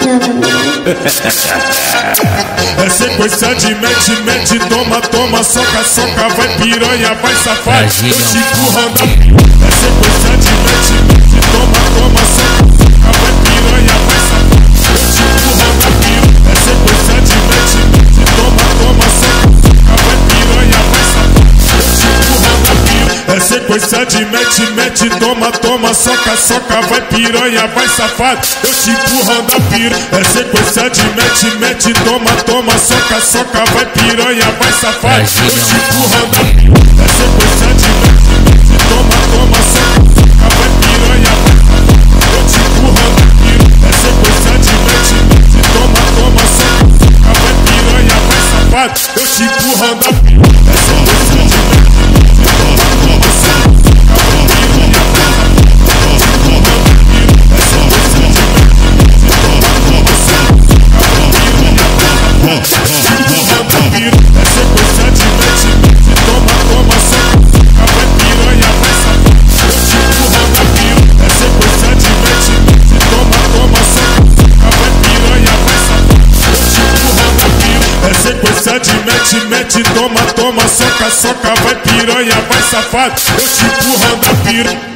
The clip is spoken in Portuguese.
É sequência de mete, mete, toma, toma, soca, soca, vai piranha, vai safado, eu te empurrando. É sequência de mete, mete, toma, toma, soca, soca, vai piranha, vai safado, eu te empurrando. É sequência de mete, mete, toma, toma, soca, soca, vai piranha, vai safado, eu te empurrando. É sequência de mete, mete, toma, toma, soca, soca, vai piranha, vai safado, eu te empurrando a pira. É sequência de mete, mete, toma, toma, soca, soca, vai piranha, vai safado, eu te empurrando a pira. É sequência de mete, mete, toma, toma, soca, soca, vai piranha, vai safado, eu te empurrando a pira. É sequência de mete, mete, toma, toma, soca, soca, vai piranha, vai safado, eu te empurrando a pira. É sequência de mete, toma, toma, soca, soca, vai piranha, vai safado, eu te empurrando a pira. É sequência de mete, toma, toma, soca, soca, vai piranha, vai safado, eu te empurrando a pira. É sequência de mete, mete, toma, toma, soca, soca, vai piranha, vai safado, eu te empurrando a pira. É sequência de mete, mete, toma, toma, soca, soca, vai piranha, vai safado, eu te empurrando a pira. É sequência de mete, mete, toma, toma, soca, soca, vai piranha, vai safado, eu te empurrando a pira.